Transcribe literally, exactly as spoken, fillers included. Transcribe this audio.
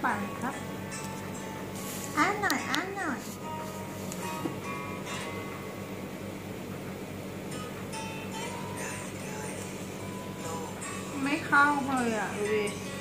ปากครับอ้าหน่อยอ้าหน่อยไม่เข้าเลยอ่ะดูดิ